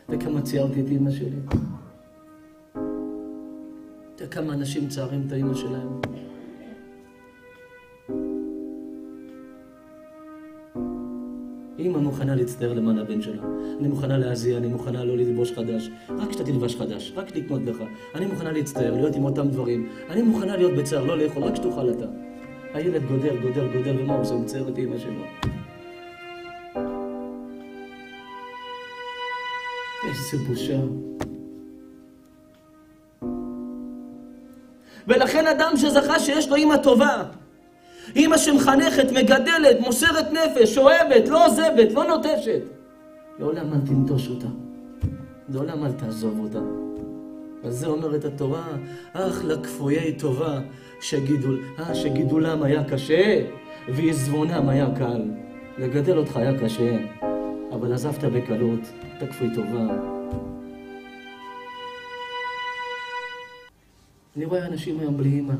וכמה ציירתי את אמא שלי. וכמה אנשים צערים את האמא שלהם. אמא מוכנה להצטער למען הבן שלה. אני מוכנה להזיע, אני מוכנה לא ללבוש חדש. רק שאתה תלבש חדש, רק לקנות לך. אני מוכנה להצטער, להיות עם אותם דברים. אני מוכנה להיות בצער, לא לאכול, רק שתאכל אתה. הילד גודל, ומה הוא עושה? הוא מצייר את אמא שלו. איזה בושה. ולכן אדם שזכה שיש לו אמא טובה, אמא שמחנכת, מגדלת, מוסרת נפש, אוהבת, לא עוזבת, לא נוטשת, לעולם אל תנטוש אותה, לעולם אל תעזוב אותה. אז זה אומרת התורה, אך לכפויי טובה שגידולם היה קשה ועזבונם היה קל. לגדל אותך היה קשה, אבל עזבת בקלות, אתה כפוי טובה. אני רואה אנשים היום בלי אמא.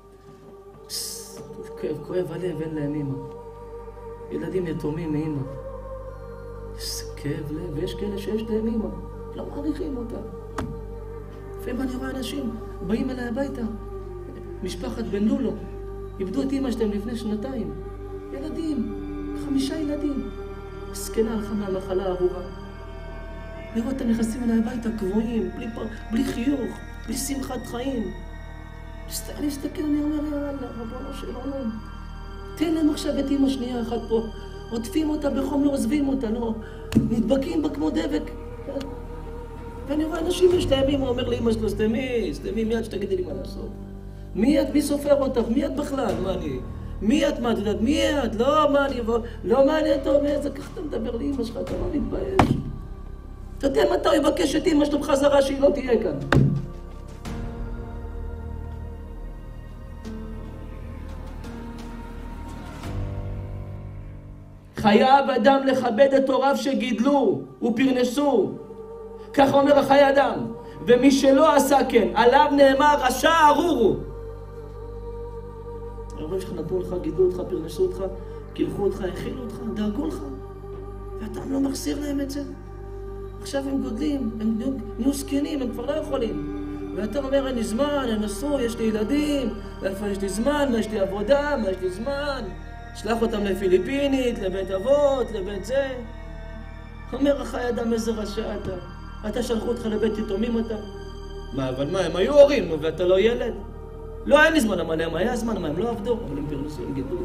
כואב הלב, אין להם אמא. ילדים יתומים מאמא. איזה כאב לב, ויש כאלה שיש להם אמא. לא מעריכים אותה. לפעמים אני רואה אנשים באים אליי הביתה. משפחת בן לולו. איבדו את אמא שלהם לפני 2 ילדים, 5 ילדים. סכנה הלכה מהמחלה הארורה. לראות אותם נכנסים אליי הביתה קבועים, בלי חיוך, בלי שמחת חיים. אני אסתכל, אני אומר, יאללה, רבונו של עולם, תן להם עכשיו את אמא שנייה אחת פה, עוטפים אותה בחום, לא עוזבים אותה, לא, נדבקים בה כמו דבק. ואני רואה אנשים יש להם אמא, אומר לאמא שלו, סתמי מיד שתגידי לי מה לעשות. מי את? מי סופר אותך? מי את בכלל? מה אני? מי את? מה את יודעת? מי את? לא, מה אני אבוא? לא מעניין, אתה אומר, זה ככה אתה מדבר לאמא שלך, אתה לא מתבייש. אתה יודע מתי הוא יבקש את אמא שלו בחזרה שהיא לא תהיה כאן. חייב אדם לכבד את הוריו שגידלו ופרנסו. כך אומר החיי אדם. ומי שלא עשה כן, עליו נאמר רשע ארורו. ההורים שלך נתנו לך, גידלו אותך, פרנסו אותך, קילחו אותך, הכילו אותך, דאגו לך. ואתה לא מחסיר להם את זה. עכשיו הם גודלים, הם נהיו זקנים, הם כבר לא יכולים. ואתה אומר, אין לי זמן, אני נשוי, יש לי ילדים, איפה יש לי זמן, מה יש לי עבודה, מה יש לי זמן. שלח אותם לפיליפינית, לבית אבות, לבית זה. אומר החיי אדם, איזה רשע אתה. אתה שלחו אותך לבית יתומים אתה. מה, אבל מה, הם היו הורים, נו, ואתה לא ילד. לא, אין לי זמן, אבל הם היה זמן, הם לא עבדו, אבל הם פרנסו, הם גידלו אותך.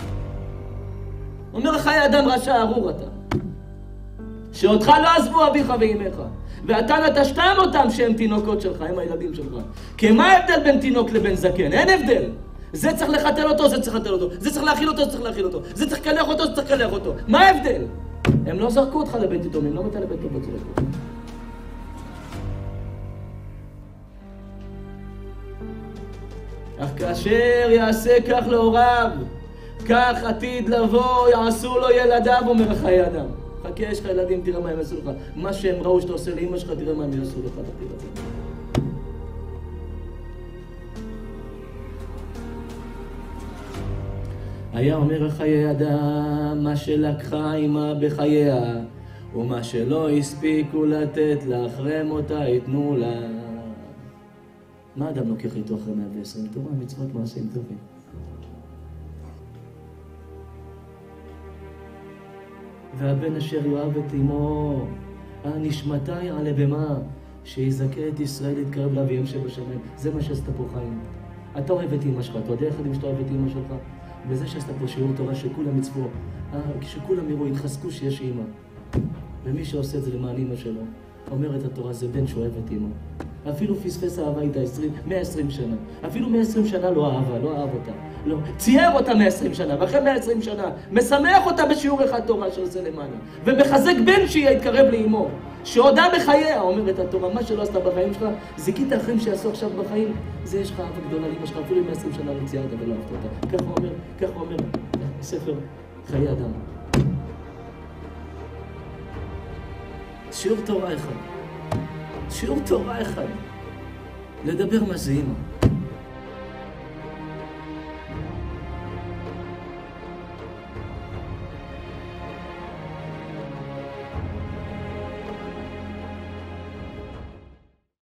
אומר החיי אדם, רשע ארור אתה. שאותך לא עזבו אביך ואימך, ואתה נטשתם אותם שהם תינוקות שלך, הם הילדים שלך. כי מה ההבדל בין תינוק לבין זקן? אין הבדל. זה צריך לחתל אותו, זה צריך לחתל אותו. זה צריך להאכיל אותו, זה צריך להאכיל אותו. זה צריך לקלח אותו, זה צריך לקלח אותו. מה ההבדל? הם לא זרקו אותך לבית יתומים, לא מתה לבית אבות זרקו. אך כאשר יעשה כך להוריו, כך עתיד לבוא יעשו לו ילדיו, אומר חיי אדם. חכה, יש לך ילדים, תראה מה הם יעשו לך. מה שהם ראו שאתה עושה לאמא שלך, תראה מה הם יעשו לך, תראה. היה אומר חיי אדם, מה שלקחה עמה בחייה, ומה שלא הספיקו לתת לה, אחרי מותה יתנו לה. מה אדם לוקח איתו אחרי 120? תורה, מצוות, מעשים טובים. והבן אשר יאהב את אמו, הנשמתה יעלה במה, שיזכה את ישראל להתקרב לאביהם שבשמיים. זה מה שעשת פה חיים. אתה אוהב את אמא שלך, אתה יודע איך יודעים שאתה אוהב את אמא שלך? וזה שעשת פה שיעור תורה שכולם מצוו, כשכולם יראו, יתחזקו שיש אמא. ומי שעושה את זה למען אמא שלו, אומרת התורה, זה בן שאוהב את אמא. אפילו פספס אהבה איתה 120 שנה. אפילו 120 שנה לא אהבה, לא אהב אותה. לא, צייר אותה 120 שנה, ואחרי 120 שנה משמח אותה בשיעור אחד תורה שעושה למעלה. ומחזק בן שהיא יתקרב לאמו. שעודה בחייה, אומרת התורה, מה שלא עשתה בחיים שלך, זיקית האחרים שיעשו עכשיו בחיים, זה יש לך אהבה גדולה לאמא שלך, אפילו 120 שנה לא ציירת ולא אהבת אותה. כך הוא אומר, ספר חיי אדם. שיעור תורה אחד. לדבר מה זה אמא.